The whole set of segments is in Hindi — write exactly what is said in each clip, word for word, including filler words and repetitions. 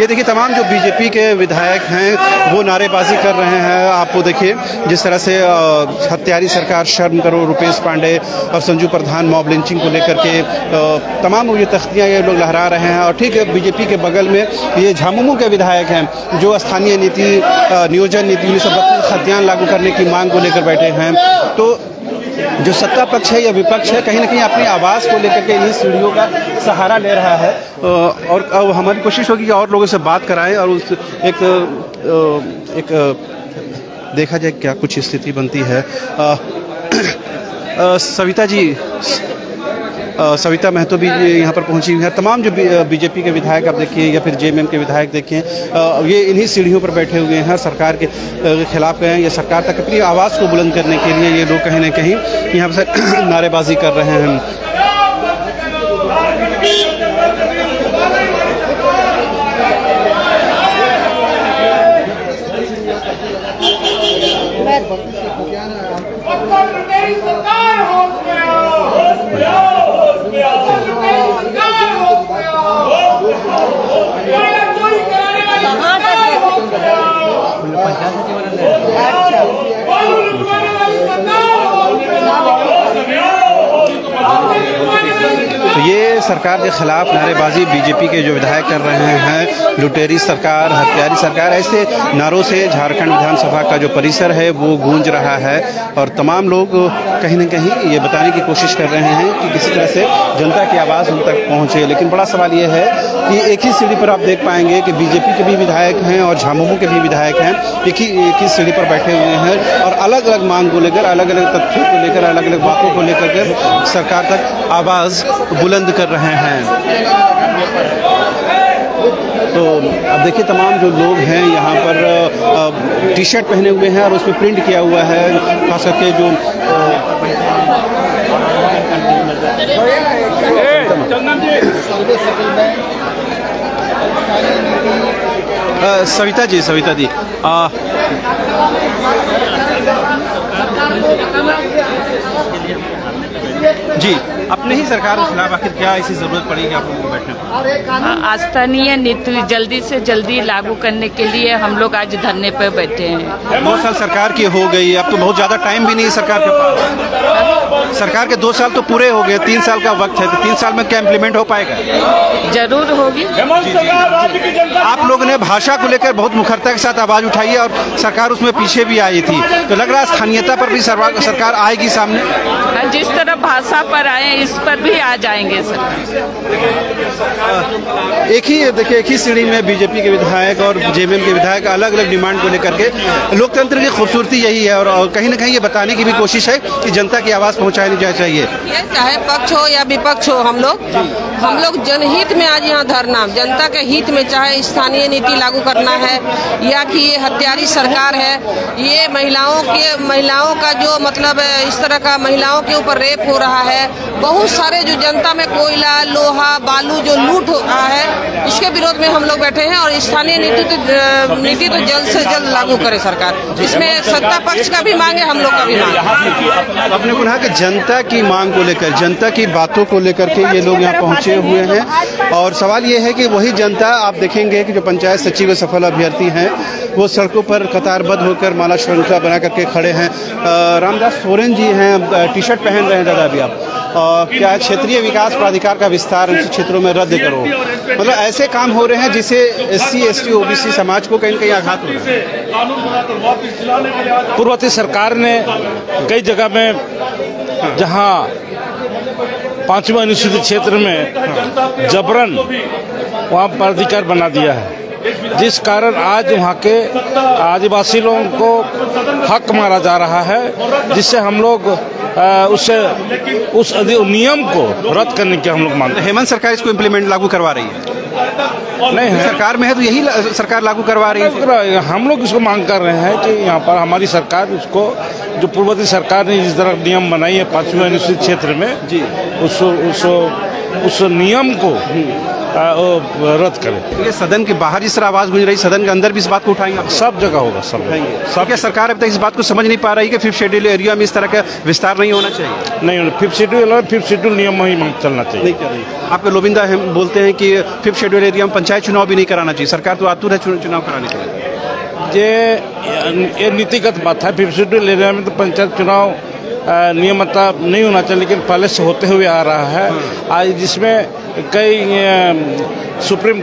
ये देखिए तमाम जो बीजेपी के विधायक हैं वो नारेबाजी कर रहे हैं। आपको देखिए जिस तरह से हत्यारी सरकार, शर्म करो, रुपेश पांडे और संजू प्रधान मॉब लिंचिंग को लेकर के तमाम ये तख्तियाँ ये लोग लहरा रहे हैं। और ठीक बीजेपी के बगल में ये झामुमो के विधायक हैं जो स्थानीय नीति नियोजन नीति उन्नीस सौ बत्तीस खतियान लागू करने की मांग को लेकर बैठे हैं। तो जो सत्ता पक्ष है या विपक्ष है कहीं ना कहीं अपनी आवाज़ को लेकर के इन्हीं सीढ़ियों का सहारा ले रहा है। और अब हमारी कोशिश होगी कि और लोगों से बात कराएं और उस एक एक देखा जाए क्या कुछ स्थिति बनती है। सविता जी, सविता महतो भी यहाँ पर पहुँची हुई है। तमाम जो बीजेपी के विधायक आप देखिए या फिर जेएमएम के विधायक देखिए ये इन्हीं सीढ़ियों पर बैठे हुए हैं, सरकार के खिलाफ गए हैं या सरकार तक अपनी आवाज़ को बुलंद करने के लिए ये लोग कहीं ना कहीं यहाँ पर नारेबाजी कर रहे हैं। तो ये सरकार के खिलाफ नारेबाजी बीजेपी के जो विधायक कर रहे हैं, लुटेरी सरकार, हत्यारी सरकार, ऐसे नारों से झारखंड विधानसभा का जो परिसर है वो गूंज रहा है। और तमाम लोग कहीं ना कहीं ये बताने की कोशिश कर रहे हैं कि किसी तरह से जनता की आवाज़ उन तक पहुँचे। लेकिन बड़ा सवाल ये है कि एक ही सीढ़ी पर आप देख पाएंगे कि बीजेपी के भी विधायक हैं और झामुमो के भी विधायक हैं, एक ही एक ही सीढ़ी पर बैठे हुए हैं और अलग अलग मांग को लेकर, अलग अलग तथ्यों को लेकर, अलग अलग बातों को लेकर के सरकार तक आवाज़ बुलंद कर रहे हैं। तो अब देखिए तमाम जो लोग हैं यहाँ पर टी शर्ट पहने हुए हैं और उसमें प्रिंट किया हुआ है, खास करके जो आ, सविता जी सविता जी आ, जी अपने ही सरकार के खिलाफ आखिर क्या ऐसी जरूरत पड़ेगी आप लोगों को बैठने? स्थानीय नीति जल्दी से जल्दी लागू करने के लिए हम लोग आज धरने पर बैठे हैं। दो साल सरकार की हो गई, अब तो बहुत ज़्यादा टाइम भी नहीं है सरकार के पास। सरकार के दो साल तो पूरे हो गए, तीन साल का वक्त है, तो तीन साल में क्या इम्प्लीमेंट हो पाएगा? जरूर होगी। आप लोगों ने भाषा को लेकर बहुत मुखरता के साथ आवाज़ उठाई है और सरकार उसमें पीछे भी आई थी, तो लग रहा है स्थानीयता पर भी सरकार आएगी सामने। जिस तरह भाषा पर आए इस पर भी आ जाएंगे सर। एक ही देखिए एक ही सीढ़ी में बीजेपी के विधायक और जेएमएम के विधायक अलग अलग डिमांड को लेकर के, लोकतंत्र की खूबसूरती यही है और कहीं ना कहीं ये बताने की भी कोशिश है कि जनता की आवाज़ पहुंचानी जानी चाहिए। ये चाहे पक्ष हो या विपक्ष हो, हम लोग हम लोग जनहित में आज यहाँ धरना, जनता के हित में, चाहे स्थानीय नीति लागू करना है या कि ये हत्यारी सरकार है, ये महिलाओं के महिलाओं का जो मतलब इस तरह का महिलाओं के ऊपर रेप हो रहा है, बहुत सारे जो जनता में कोयला, लोहा, बालू जो लूट हो रहा है, इसके विरोध में हम लोग बैठे हैं। और स्थानीय नीति तो नीति तो जल्द से जल्द लागू करे सरकार। इसमें सत्ता पक्ष का भी मांग है, हम लोग का भी मांग है। आपने कहा कि जनता की मांग को लेकर, जनता की बातों को लेकर के ये लोग यहाँ पहुँचे हुए हैं और सवाल ये है कि वही जनता आप देखेंगे कि जो पंचायत सचिव सफल अभ्यर्थी हैं वो सड़कों पर कतारबद्ध होकर माला श्रृंखला बना करके खड़े हैं। रामदास सोरेन जी हैं, टी शर्ट पहन रहे हैं दादा अभी आप, आ, क्या क्षेत्रीय विकास प्राधिकार का विस्तार उन क्षेत्रों में रद्द करो, मतलब ऐसे काम हो रहे हैं जिससे एससी एसटी ओबीसी समाज को कहीं न कहीं आघात हो रहा है। पूर्ववर्ती सरकार ने कई जगह में जहां पांचवा अनुसूचित क्षेत्र में जबरन वहाँ प्राधिकार बना दिया है, जिस कारण आज वहाँ के आदिवासी लोगों को हक मारा जा रहा है, जिससे हम लोग उससे उस नियम को रद्द करने की हम लोग मांगते हैं। हेमंत सरकार इसको इम्प्लीमेंट लागू करवा रही है? नहीं है, सरकार में है तो यही सरकार लागू करवा रही है। हम लोग इसको मांग कर रहे हैं कि यहाँ पर हमारी सरकार इसको, जो पूर्ववर्ती सरकार ने जिस तरह नियम बनाई है पांचवें अनुसूचित क्षेत्र में जी, उस उस उस नियम को वो रद्द करें। ये सदन के बाहर जिस तरह आवाज गूंज रही, सदन के अंदर भी इस बात को उठाएंगे? सब जगह होगा, सब सब। क्या सरकार अब तक इस बात को समझ नहीं पा रही कि फिफ्थ शेड्यूल एरिया में इस तरह का विस्तार नहीं होना चाहिए? नहीं, फिफ्थ शेड्यूल फिफ्थ शेड्यूल नियम ही चलना चाहिए। नहीं कर रही। आपके लोबिंदा हम बोलते हैं कि फिफ्थ शेड्यूल एरिया में पंचायत चुनाव भी नहीं कराना चाहिए, सरकार तो आतुर है चुनाव कराने के लिए। ये ये नीतिगत बात है। फिफ्थ शेड्यूल एरिया में तो पंचायत चुनाव नियमता नहीं होना चाहिए, लेकिन पहले से होते हुए आ रहा है आज, जिसमें कई सुप्रीम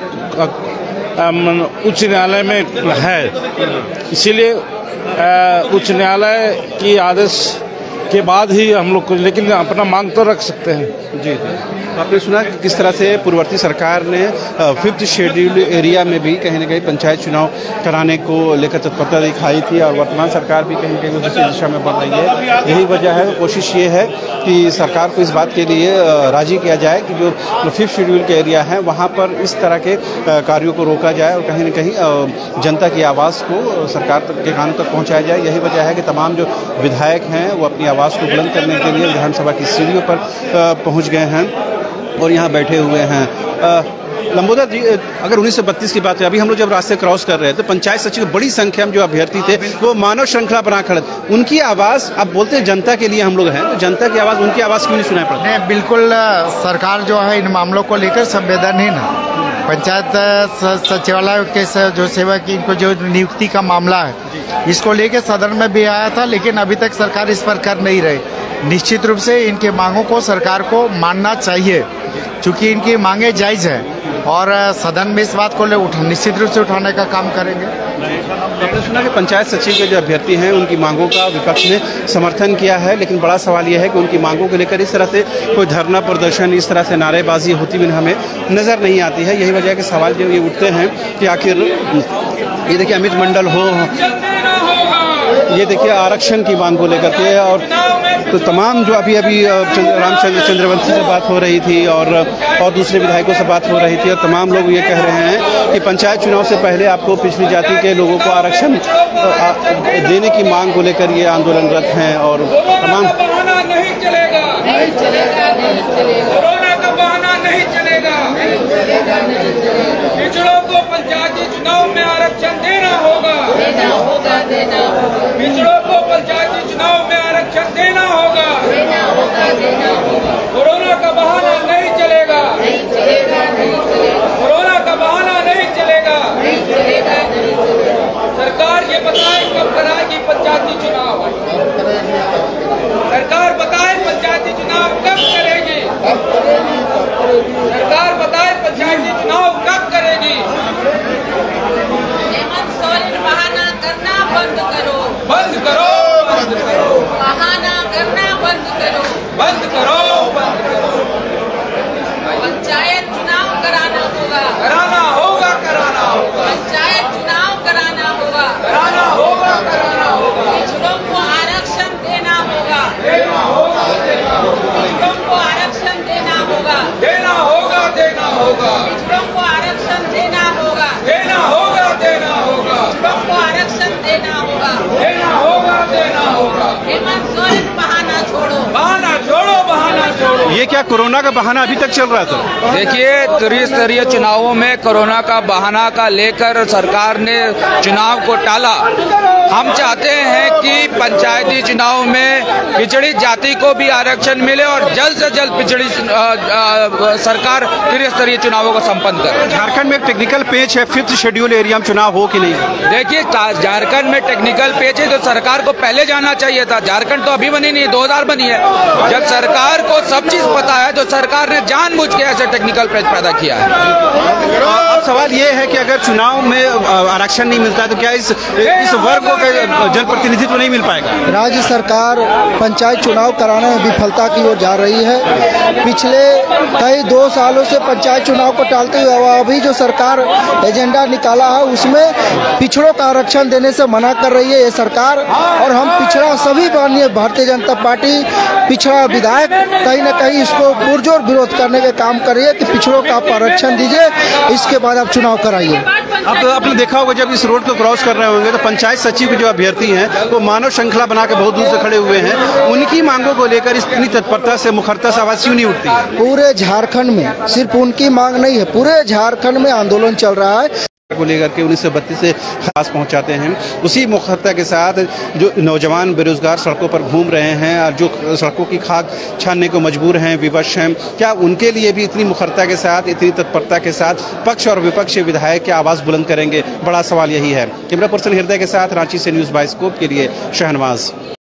उच्च न्यायालय में है। इसीलिए उच्च न्यायालय की आदेश के बाद ही हम लोग को, लेकिन अपना मांग तो रख सकते हैं। जी जी। आपने सुना कि किस तरह से पूर्ववर्ती सरकार ने फिफ्थ शेड्यूल एरिया में भी कहीं ना कहीं पंचायत चुनाव कराने को लेकर तत्परता दिखाई थी, और वर्तमान सरकार भी कहीं ना कहीं उसी दिशा में बढ़ रही है। यही वजह है, कोशिश ये है कि सरकार को इस बात के लिए राजी किया जाए कि जो फिफ्थ शेड्यूल के एरिया है वहाँ पर इस तरह के कार्यों को रोका जाए और कहीं ना कहीं जनता की आवाज़ को सरकार के कानों तक पहुँचाया जाए। यही वजह है कि तमाम जो विधायक हैं वो अपनी आवाज़ को बुलंद करने के लिए विधानसभा की सीढ़ियों पर पहुँच गए हैं और यहाँ बैठे हुए हैं। लंबोदर जी, अगर उन्नीस सौ बत्तीस की बात है, अभी हम लोग जब रास्ते क्रॉस कर रहे थे, पंचायत सचिव बड़ी संख्या में जो अभ्यर्थी थे वो मानव श्रृंखला बना खड़े, उनकी आवाज़ आप बोलते हैं जनता के लिए हम लोग हैं, तो जनता की आवाज़, उनकी आवाज़ क्यों नहीं सुनाई पड़ती? नहीं, बिल्कुल सरकार जो है इन मामलों को लेकर संवेदनहीन है। पंचायत सचिवालय के जो सेवक इनको जो नियुक्ति का मामला है, इसको लेकर सदन में भी आया था, लेकिन अभी तक सरकार इस पर कर नहीं रही। निश्चित रूप से इनके मांगों को सरकार को मानना चाहिए, क्योंकि इनकी मांगे जायज़ है और सदन में इस बात को ले उठा निश्चित रूप से उठाने का काम करेंगे। आपने सुना कि पंचायत सचिव के जो अभ्यर्थी हैं उनकी मांगों का विपक्ष ने समर्थन किया है, लेकिन बड़ा सवाल यह है कि उनकी मांगों को लेकर इस तरह से कोई धरना प्रदर्शन, इस तरह से नारेबाजी होती हुई हमें नज़र नहीं आती है। यही वजह के सवाल जो ये उठते हैं कि आखिर ये देखिए अमित मंडल हो, ये देखिए आरक्षण की मांग को लेकर के, और तो तमाम जो अभी अभी रामचंद्र चंद्रवंशी से बात हो रही थी और और दूसरे विधायकों से बात हो रही थी, और तमाम लोग ये कह रहे हैं कि पंचायत चुनाव से पहले आपको पिछड़ी जाति के लोगों को आरक्षण देने की मांग को लेकर ये आंदोलनरत हैं। और तमाम नहीं चलेगा, नहीं चलेगा, नहीं चलेगा, कोरोना का बहाना नहीं चलेगा, पिछड़ों को पंचायती चुनाव में आरक्षण देना होगा, देना होगा, देना होगा, पिछड़ों को पंचायती चुनाव में आरक्षण देना होगा, देना होगा, देना होगा, कोरोना का बहाना नहीं चलेगा, नहीं चलेगा, नहीं चलेगा, कोरोना का बहाना नहीं चलेगा, नहीं चलेगा, नहीं चलेगा। सरकार ये बताए कब कराएगी पंचायती चुनाव, सरकार बताए पंचायती चुनाव कब करेगी, सरकार बताए पंचायती चुनाव कब करेगी। हेमंत सोरेन बहाना करना बंद करो, बंद करो, बंद करो, बहाना करना बंद करो, बंद करो, बंद करो। पंचायत चुनाव कराना होगा, कराना होगा, कराना होगा, पंचायत चुनाव कराना होगा, कराना होगा, कराना होगा, पिछड़ों को आरक्षण देना होगा, देना होगा, देना होगा, पिछड़ों को आरक्षण देना होगा, देना होगा, देना होगा, पिछड़ों को आरक्षण देना होगा, देना होगा, देना होगा, पिछड़ों को आरक्षण देना होगा, देना होगा, देना होगा। हेमंत सोरेन बहाना छोड़ो, बहाना छोड़ो, बहाना छोड़ो। ये क्या कोरोना का बहाना अभी तक चल रहा था? देखिए, त्रिस्तरीय चुनावों में कोरोना का बहाना का लेकर सरकार ने चुनाव को टाला। हम चाहते हैं कि पंचायती चुनाव में पिछड़ी जाति को भी आरक्षण मिले और जल्द से जल्द पिछड़ी आ, आ, सरकार त्रिस्तरीय चुनावों को संपन्न करे। झारखंड में एक टेक्निकल पेच है, फिफ्थ शेड्यूल एरिया में चुनाव हो कि नहीं? देखिए, झारखंड में टेक्निकल पेच है तो सरकार को पहले जाना चाहिए था। झारखंड तो अभी बनी नहीं है, दो हजार बनी है। जब सरकार को सब चीज पता है तो सरकार ने जानबूझ के ऐसे टेक्निकल पेच पैदा किया है। अब सवाल ये है कि अगर चुनाव में आरक्षण नहीं मिलता है तो क्या इस इस वर्ग को जनप्रतिनिधित्व नहीं मिल पाएगा? राज्य सरकार पंचायत चुनाव कराने में विफलता की ओर जा रही है। पिछले कई दो सालों से पंचायत चुनाव को टालते हुए अभी जो सरकार एजेंडा निकाला है उसमें पिछड़ों का आरक्षण देने से मना कर रही है ये सरकार। और हम पिछड़ा सभी माननीय भारतीय जनता पार्टी पिछड़ा विधायक कहीं ना कहीं इसको पुरजोर विरोध करने के काम कर रही है कि पिछड़ों का आप आरक्षण दीजिए, इसके बाद आप चुनाव कराइए। अब आपने देखा होगा जब इस रोड को क्रॉस कर रहे होंगे तो पंचायत सचिव के जो अभ्यर्थी हैं वो मानव श्रृंखला बना के बहुत दूर से खड़े हुए हैं। उनकी मांगों को लेकर इतनी तत्परता से मुखरता से आवाज क्यों नहीं उठती है? पूरे झारखंड में सिर्फ उनकी मांग नहीं है, पूरे झारखंड में आंदोलन चल रहा है को लेकर के उन्नीस सौ बत्तीस से खास पहुंचाते हैं। उसी मुखरता के साथ जो नौजवान बेरोजगार सड़कों पर घूम रहे हैं और जो सड़कों की खाक छानने को मजबूर हैं, विवश हैं, क्या उनके लिए भी इतनी मुखरता के साथ, इतनी तत्परता के साथ पक्ष और विपक्ष विधायक क्या आवाज़ बुलंद करेंगे? बड़ा सवाल यही है। कैमरा पर्सन हृदय के साथ रांची से न्यूज़ बाइस्कोप के लिए शहनवाज।